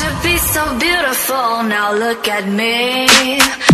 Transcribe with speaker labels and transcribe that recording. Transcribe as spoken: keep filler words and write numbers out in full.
Speaker 1: to be so beautiful. Now look at me.